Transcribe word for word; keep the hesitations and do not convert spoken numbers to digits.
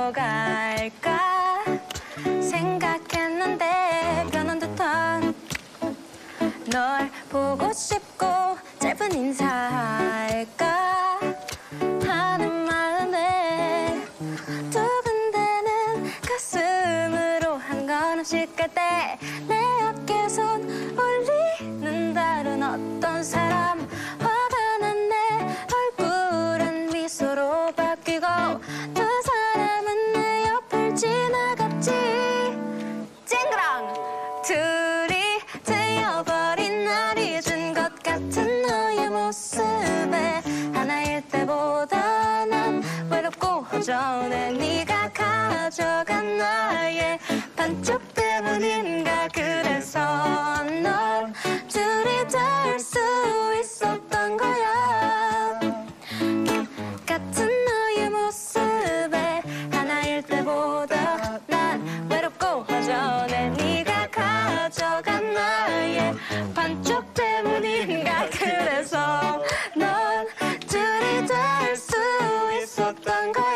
갈까 생각했는데 변한 듯한 널 보고 싶고 짧은 인사할까 하는 마음에 두근대는 가슴으로 한걸음씩 갈 때 내 어깨 손 올리는 다른 어떤 사람 화가 난 내 얼굴은 미소로 바뀌고 두 사람은 내 옆을 지나갔지 쨍그랑 둘이 되어버린 날 잊은 것 같은 너의 모습에 하나일 때보다 난 외롭고 허전해 네가 가져간 나의 반쪽 때문인가 그래서 넌 둘이 될 수 있었던 거야 같은 너의 모습에 하나일 때보다 난 외롭고 허전해 네가 가져간 나의 반쪽 때문인가 그래서 넌 둘이 될 수 있었던 거야